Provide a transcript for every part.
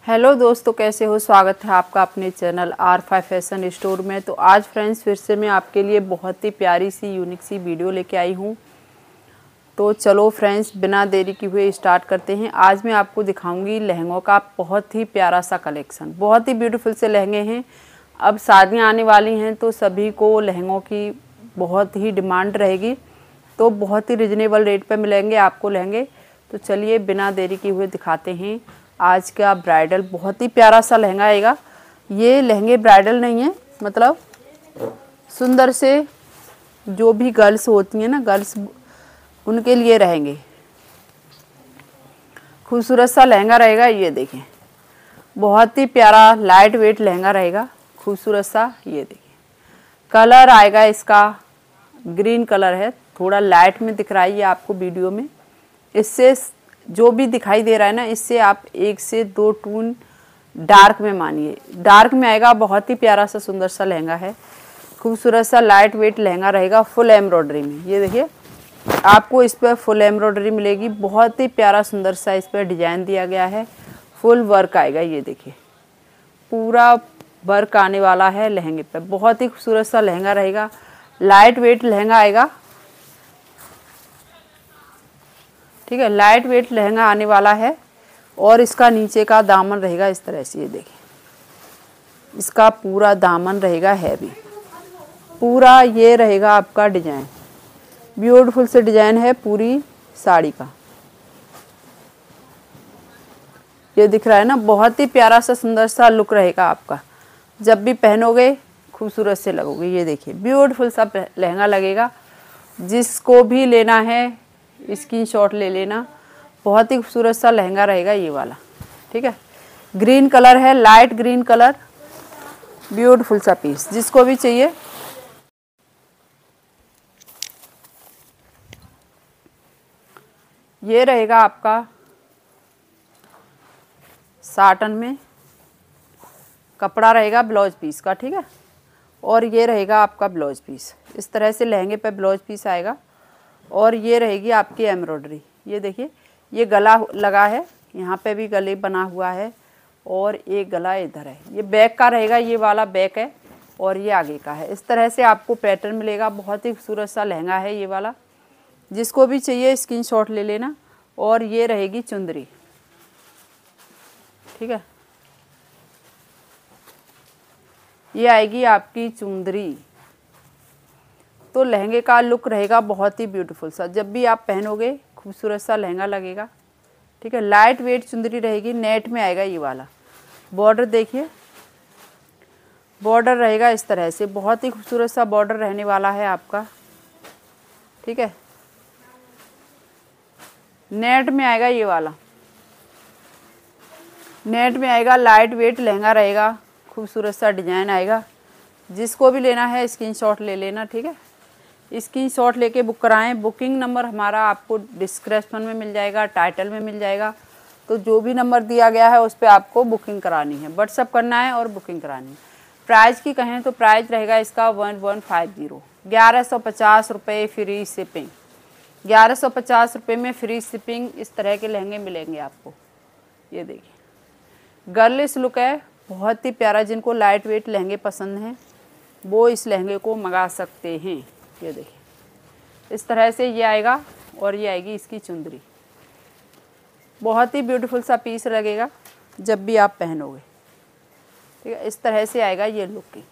Hello दोस्तों, कैसे हो। स्वागत है आपका अपने चैनल R5 फैशन स्टोर में। तो आज फ्रेंड्स फिर से मैं आपके लिए बहुत ही प्यारी सी यूनिक सी वीडियो लेके आई हूँ। तो चलो फ्रेंड्स, बिना देरी की हुए स्टार्ट करते हैं। आज मैं आपको दिखाऊंगी लहंगों का बहुत ही प्यारा सा कलेक्शन। बहुत ही ब्यूटीफुल से लहंगे हैं। अब शादियाँ आने वाली हैं तो सभी को लहंगों की बहुत ही डिमांड रहेगी। तो बहुत ही रिजनेबल रेट पर मिलेंगे आपको लहंगे। तो चलिए बिना देरी किए हुए दिखाते हैं आज का ब्राइडल। बहुत ही प्यारा सा लहंगा आएगा। ये लहंगे ब्राइडल नहीं है, मतलब सुंदर से जो भी गर्ल्स होती हैं ना, गर्ल्स उनके लिए रहेंगे। खूबसूरत सा लहंगा रहेगा। ये देखें, बहुत ही प्यारा लाइट वेट लहंगा रहेगा, खूबसूरत सा। ये देखिए, कलर आएगा इसका ग्रीन कलर है, थोड़ा लाइट में दिख रहा है ये आपको वीडियो में। इससे जो भी दिखाई दे रहा है ना, इससे आप 1 से 2 टून डार्क में मानिए, डार्क में आएगा। बहुत ही प्यारा सा सुंदर सा लहंगा है, खूबसूरत सा लाइट वेट लहंगा रहेगा, फुल एम्ब्रॉयडरी में। ये देखिए, आपको इस पर फुल एम्ब्रॉयडरी मिलेगी। बहुत ही प्यारा सुंदर सा इस पर डिजाइन दिया गया है, फुल वर्क आएगा। ये देखिए, पूरा वर्क आने वाला है लहंगे पर। बहुत ही खूबसूरत सा लहंगा रहेगा, लाइट वेट लहंगा आएगा। ठीक है, लाइट वेट लहंगा आने वाला है। और इसका नीचे का दामन रहेगा इस तरह से। ये देखिए, इसका पूरा दामन रहेगा हैवी, पूरा ये रहेगा आपका डिजाइन। ब्यूटीफुल से डिजाइन है पूरी साड़ी का। ये दिख रहा है ना, बहुत ही प्यारा सा सुंदर सा लुक रहेगा आपका। जब भी पहनोगे खूबसूरत से लगोगे। ये देखिए, ब्यूटीफुल सा लहंगा लगेगा। जिसको भी लेना है स्क्रीनशॉट ले लेना। बहुत ही खूबसूरत सा लहंगा रहेगा ये वाला। ठीक है, ग्रीन कलर है, लाइट ग्रीन कलर, ब्यूटीफुल सा पीस। जिसको भी चाहिए ये रहेगा आपका साटन में कपड़ा रहेगा ब्लाउज पीस का। ठीक है, और ये रहेगा आपका ब्लाउज पीस। इस तरह से लहंगे पे ब्लाउज पीस आएगा। और ये रहेगी आपकी एम्ब्रॉयडरी। ये देखिए, ये गला लगा है, यहाँ पे भी गले बना हुआ है, और एक गला इधर है। ये बैक का रहेगा, ये वाला बैक है, और ये आगे का है। इस तरह से आपको पैटर्न मिलेगा। बहुत ही खूबसूरत सा लहंगा है ये वाला। जिसको भी चाहिए स्क्रीनशॉट ले लेना। और ये रहेगी चुंदरी। ठीक है, ये आएगी आपकी चुंदरी। तो लहंगे का लुक रहेगा बहुत ही ब्यूटीफुल सा। जब भी आप पहनोगे खूबसूरत सा लहंगा लगेगा। ठीक है, लाइट वेट चुंदरी रहेगी, नेट में आएगा ये वाला। बॉर्डर देखिए, बॉर्डर रहेगा इस तरह से। बहुत ही खूबसूरत सा बॉर्डर रहने वाला है आपका। ठीक है, नेट में आएगा ये वाला, नेट में आएगा। लाइट वेट लहंगा रहेगा, खूबसूरत सा डिजाइन आएगा। जिसको भी लेना है स्क्रीनशॉट ले लेना। ठीक है, स्क्रीनशॉट लेके बुक कराएं। बुकिंग नंबर हमारा आपको डिस्क्रिप्शन में मिल जाएगा, टाइटल में मिल जाएगा। तो जो भी नंबर दिया गया है उस पर आपको बुकिंग करानी है, व्हाट्सअप करना है और बुकिंग करानी है। प्राइस की कहें तो प्राइस रहेगा इसका 1150, 1150 रुपये फ्री शिपिंग। 1150 रुपये में फ्री शिपिंग इस तरह के लहंगे मिलेंगे आपको। ये देखिए, गर्लिश लुक है, बहुत ही प्यारा। जिनको लाइट वेट लहंगे पसंद हैं वो इस लहंगे को मंगा सकते हैं। ये देखिए, इस तरह से ये आएगा। और ये आएगी इसकी चुंदरी। बहुत ही ब्यूटीफुल सा पीस लगेगा जब भी आप पहनोगे। ठीक है, इस तरह से आएगा ये लुक की।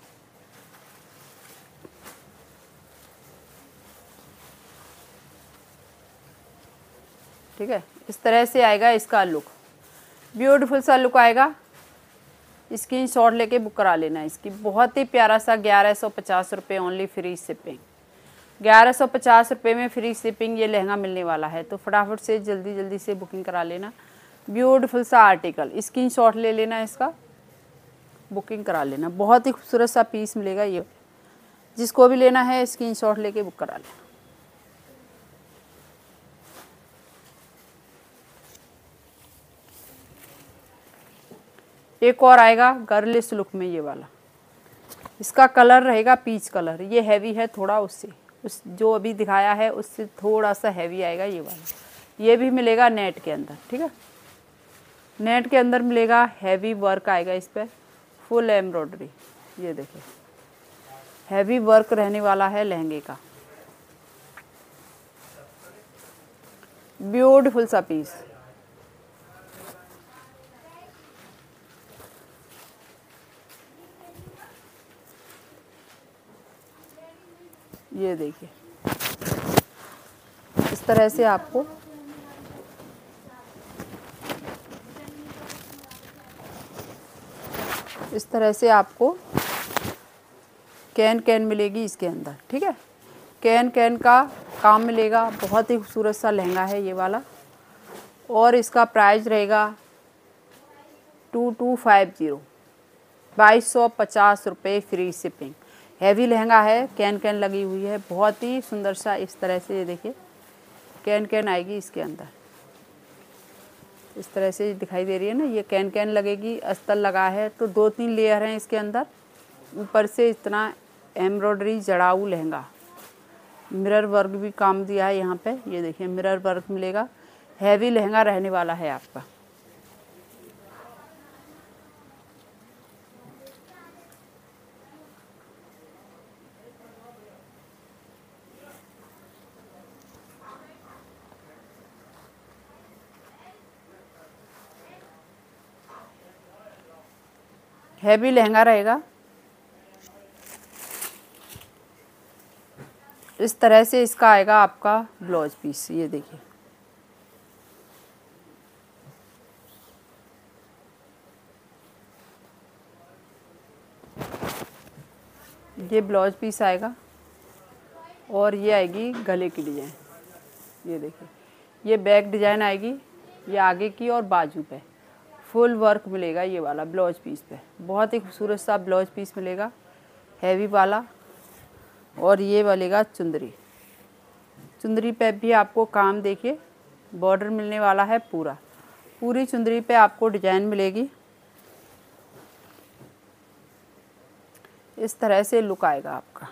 ठीक है, इस तरह से आएगा इसका लुक, ब्यूटीफुल सा लुक आएगा। स्क्रीनशॉट लेके बुक करा लेना इसकी। बहुत ही प्यारा सा 1150 रुपये ओनली फ्री शिपिंग। 1150 रुपये में फ्री शिपिंग ये लहंगा मिलने वाला है। तो फटाफट से जल्दी जल्दी से बुकिंग करा लेना। ब्यूटीफुल सा आर्टिकल, स्क्रीनशॉट ले लेना इसका, बुकिंग करा लेना। बहुत ही खूबसूरत सा पीस मिलेगा ये। जिसको भी लेना है स्क्रीनशॉट लेके बुक करा लेना। एक और आएगा गर्लिश लुक में ये वाला। इसका कलर रहेगा पीच कलर। ये हैवी है थोड़ा, उससे उस जो अभी दिखाया है उससे थोड़ा सा हैवी आएगा ये वाला। ये भी मिलेगा नेट के अंदर। ठीक है, नेट के अंदर मिलेगा, हैवी वर्क आएगा इस पर, फुल एम्ब्रॉयडरी। ये देखिए हैवी वर्क रहने वाला है लहंगे का, ब्यूटीफुल सा पीस। ये देखिए इस तरह से आपको कैन कैन मिलेगी इसके अंदर, ठीक है। कैन कैन का काम मिलेगा, बहुत ही खूबसूरत सा लहंगा है ये वाला, और इसका प्राइस रहेगा 2250, 2250 रुपये फ्री शिपिंग। हैवी लहंगा है, कैन कैन लगी हुई है, बहुत ही सुंदर सा। इस तरह से ये देखिए कैन कैन आएगी इसके अंदर, इस तरह से दिखाई दे रही है ना, ये कैन कैन लगेगी। अस्तर लगा है तो 2-3 लेयर हैं इसके अंदर। ऊपर से इतना एम्ब्रॉयडरी जड़ाऊ लहंगा, मिरर वर्क भी काम दिया है यहाँ पे। ये देखिए मिरर वर्क मिलेगा, हैवी लहंगा रहने वाला है आपका। हैवी लहंगा रहेगा, इस तरह से इसका आएगा आपका ब्लाउज पीस। ये देखिए ये ब्लाउज पीस आएगा, और ये आएगी गले की डिज़ाइन। ये देखिए ये बैक डिज़ाइन आएगी, ये आगे की और बाजू पे फुल वर्क मिलेगा ये वाला ब्लाउज पीस पे। बहुत ही खूबसूरत सा ब्लाउज पीस मिलेगा हैवी वाला। और ये वालेगा चुंदरी, चुंदरी पे भी आपको काम देखिए बॉर्डर मिलने वाला है पूरा, पूरी चुंदरी पे आपको डिजाइन मिलेगी। इस तरह से लुक आएगा आपका।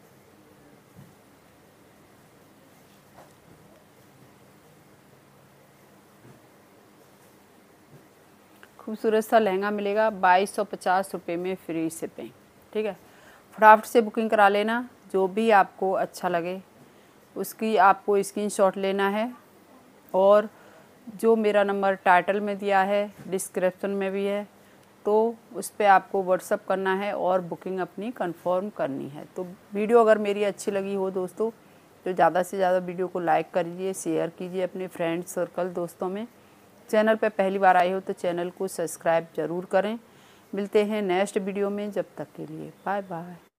खूबसूरत सा लहंगा मिलेगा 2250 रुपये में फ्री शिपिंग, ठीक है। फटाफट से बुकिंग करा लेना, जो भी आपको अच्छा लगे उसकी आपको स्क्रीनशॉट लेना है। और जो मेरा नंबर टाइटल में दिया है, डिस्क्रिप्शन में भी है, तो उस पर आपको व्हाट्सअप करना है और बुकिंग अपनी कंफर्म करनी है। तो वीडियो अगर मेरी अच्छी लगी हो दोस्तों, तो ज़्यादा से ज़्यादा वीडियो को लाइक करिए, शेयर कीजिए अपने फ्रेंड सर्कल दोस्तों में। चैनल पे पहली बार आए हो तो चैनल को सब्सक्राइब ज़रूर करें। मिलते हैं नेक्स्ट वीडियो में, जब तक के लिए बाय बाय।